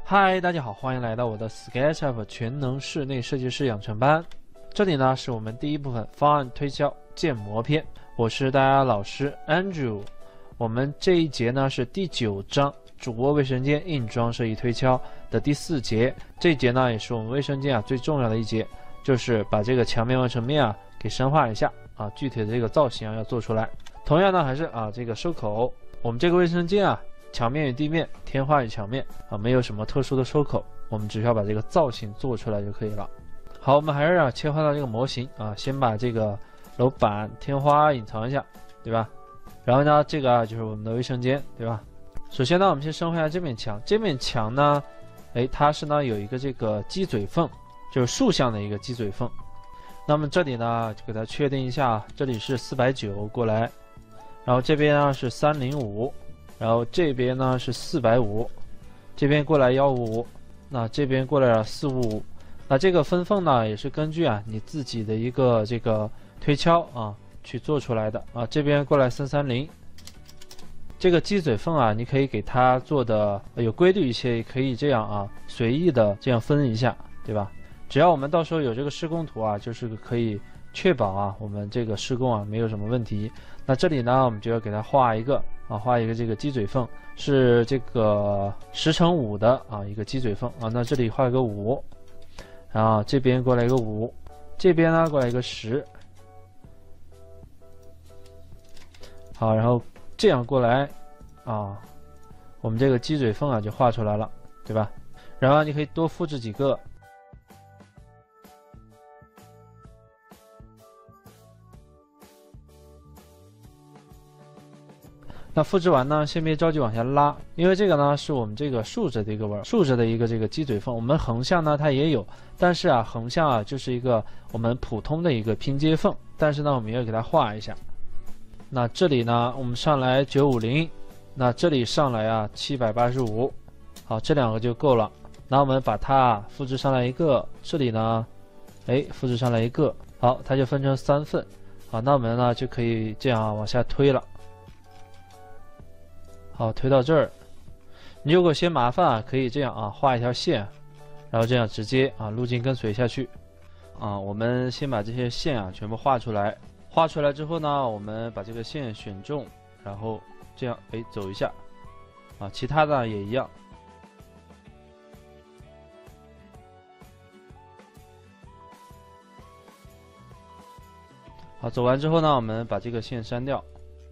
嗨，大家好，欢迎来到我的 SketchUp 全能室内设计师养成班。这里呢是我们第一部分方案推销建模篇，我是大家老师 Andrew。我们这一节呢是第9章主卧卫生间硬装设计推敲的第4节。这一节呢也是我们卫生间最重要的一节，就是把这个墙面完成面给深化一下具体的这个造型要做出来。同样呢还是这个收口，我们这个卫生间墙面与地面，天花与墙面没有什么特殊的收口，我们只需要把这个造型做出来就可以了。好，我们还是切换到这个模型先把这个楼板、天花隐藏一下，对吧？然后呢，这个就是我们的卫生间，对吧？首先呢，我们先深化一下这面墙。这面墙呢，它是有一个这个鸡嘴缝，就是竖向的一个鸡嘴缝。那么这里呢，就给它确定一下，这里是490过来，然后这边呢是305。然后这边呢是450，这边过来155，那这边过来了455。那这个分缝呢也是根据你自己的一个这个推敲去做出来的这边过来330。这个鸡嘴缝你可以给它做的有规律一些，也可以这样随意的这样分一下，对吧？只要我们到时候有这个施工图就是可以确保我们这个施工没有什么问题。那这里呢我们就要给它画一个这个鸡嘴缝，是这个10×5的一个鸡嘴缝那这里画一个5，然后这边过来一个5，这边呢过来一个10。好，然后这样过来我们这个鸡嘴缝就画出来了，对吧？然后你可以多复制几个。那复制完呢，先别着急往下拉，因为这个呢是我们这个竖着的一个这个鸡嘴缝。我们横向呢它也有，但是横向就是一个我们普通的一个拼接缝，但是呢我们要给它画一下。那这里呢我们上来950，那这里上来785，好，这2个就够了。那我们把它复制上来一个，这里呢复制上来一个，好，它就分成3份。好，那我们呢就可以这样往下推了。好，推到这儿，你如果嫌麻烦可以这样画一条线，然后这样直接路径跟随下去我们先把这些线全部画出来。画出来之后呢，我们把这个线选中，然后这样走一下其他的也一样。好，走完之后呢，我们把这个线删掉。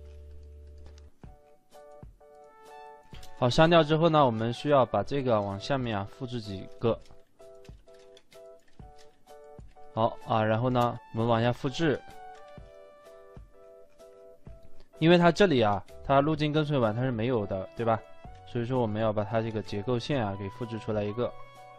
好，删掉之后呢，我们需要把这个往下面复制几个。好然后呢，我们往下复制，因为它这里它路径跟随完它是没有的，对吧？所以说我们要把它这个结构线给复制出来一个。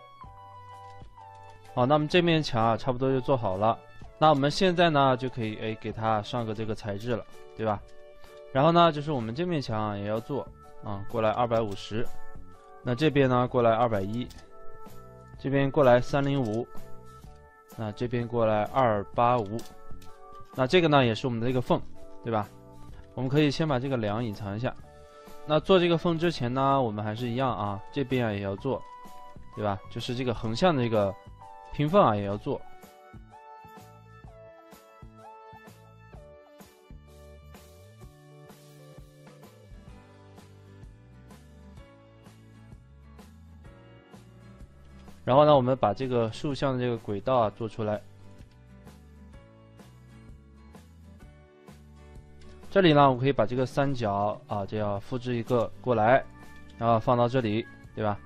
好，那么这面墙差不多就做好了。那我们现在呢就可以给它上个这个材质了，对吧？然后呢，就是我们这面墙也要做。过来250，那这边呢过来210，这边过来305，那这边过来285，那这个呢也是我们的这个缝，对吧？我们可以先把这个梁隐藏一下。那做这个缝之前呢，我们还是一样这边也要做，对吧？就是这个横向的这个拼缝也要做。然后呢，我们把这个竖向的这个轨道做出来。这里呢，我可以把这个三角这样复制一个过来，然后放到这里，对吧？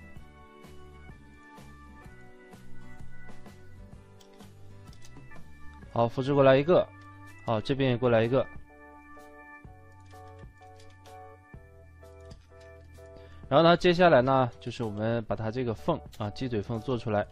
好，复制过来一个，好，这边也过来一个。然后呢，接下来呢，就是我们把它这个缝鸡嘴缝做出来。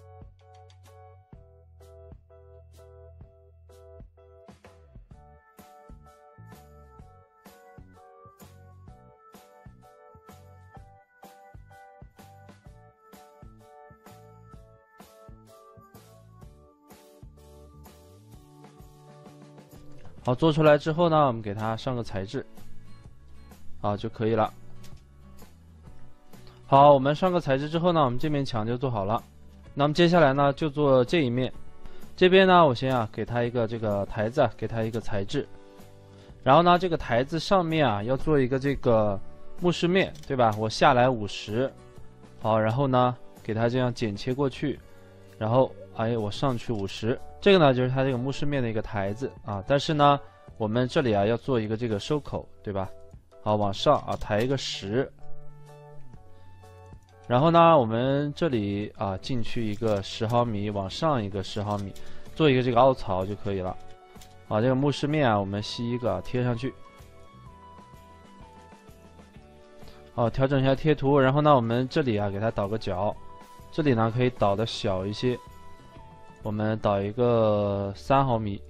好，做出来之后呢，我们给它上个材质，就可以了。 好，我们上个材质之后呢，我们这面墙就做好了。那么接下来呢，就做这一面。这边呢，我先给它一个这个台子，给它一个材质。然后呢，这个台子上面要做一个这个木饰面，对吧？我下来50，好，然后呢，给它这样剪切过去，然后我上去50。这个呢，就是它这个木饰面的一个台子啊。但是呢，我们这里要做一个这个收口，对吧？好，往上抬一个10。然后呢，我们这里进去一个10毫米，往上一个10毫米，做一个这个凹槽就可以了。这个木饰面我们吸一个贴上去。好，调整一下贴图，然后呢，我们这里给它导个角，这里呢可以导的小一些，我们导一个3毫米，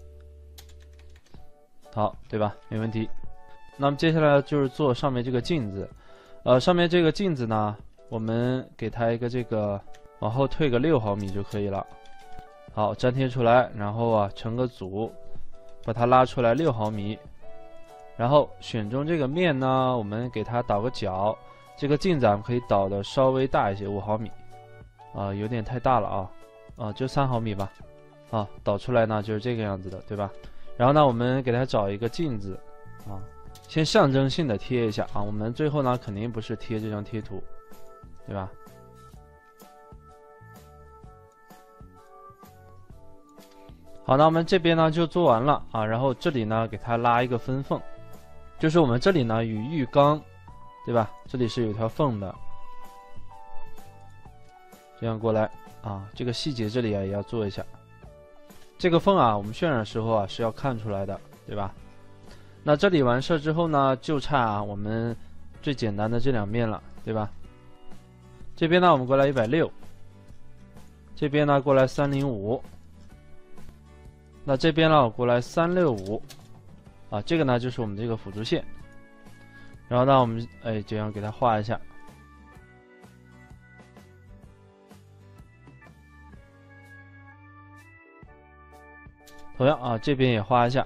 好，对吧？没问题。那么接下来就是做上面这个镜子，上面这个镜子呢，我们给它一个这个往后退个6毫米就可以了。好，粘贴出来，然后成个组，把它拉出来6毫米。然后选中这个面呢，我们给它导个角，这个镜子可以导的稍微大一些，5毫米，有点太大了就3毫米吧，导出来呢就是这个样子的，对吧？然后呢，我们给它找一个镜子，先象征性的贴一下我们最后呢肯定不是贴这张贴图，对吧？好，那我们这边呢就做完了然后这里呢给它拉一个分缝。就是我们这里呢与浴缸，对吧？这里是有条缝的，这样过来这个细节这里也要做一下。这个缝我们渲染的时候是要看出来的，对吧？那这里完事之后呢，就差我们最简单的这两面了，对吧？这边呢我们过来160，这边呢过来305，那这边呢我过来365。这个呢就是我们这个辅助线，然后呢我们这样给它画一下，同样这边也画一下。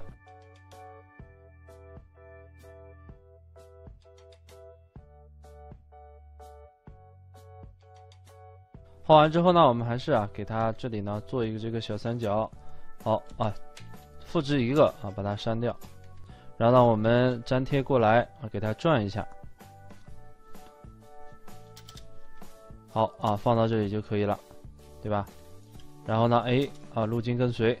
画完之后呢，我们还是给它这里呢做一个这个小三角，好复制一个把它删掉。然后呢，我们粘贴过来给它转一下，好放到这里就可以了，对吧？然后呢，路径跟随，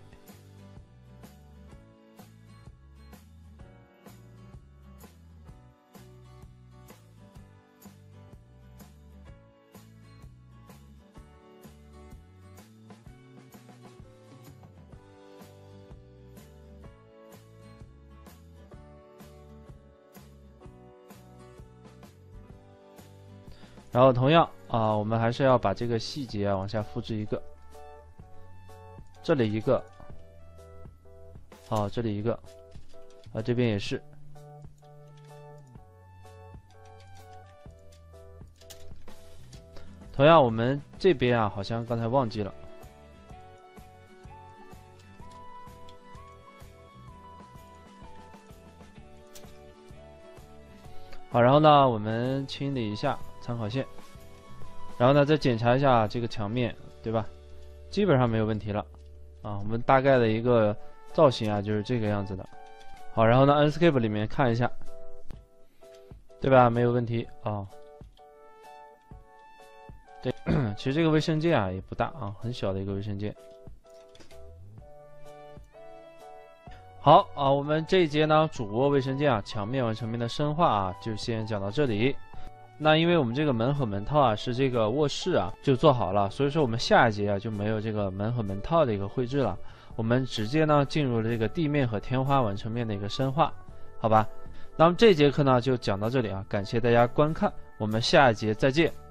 然后同样我们还是要把这个细节往下复制一个，这里一个，好，这里一个，这边也是。同样，我们这边好像刚才忘记了。好，然后呢，我们清理一下参考线，然后呢，再检查一下这个墙面，对吧？基本上没有问题了我们大概的一个造型就是这个样子的。好，然后呢 ，Enscape 里面看一下，对吧？没有问题对，其实这个卫生间也不大很小的一个卫生间。好我们这一节呢，主卧卫生间墙面完成面的深化就先讲到这里。那因为我们这个门和门套是这个卧室就做好了，所以说我们下一节就没有这个门和门套的一个绘制了，我们直接呢进入了这个地面和天花完成面的一个深化，好吧？那么这节课呢就讲到这里感谢大家观看，我们下一节再见。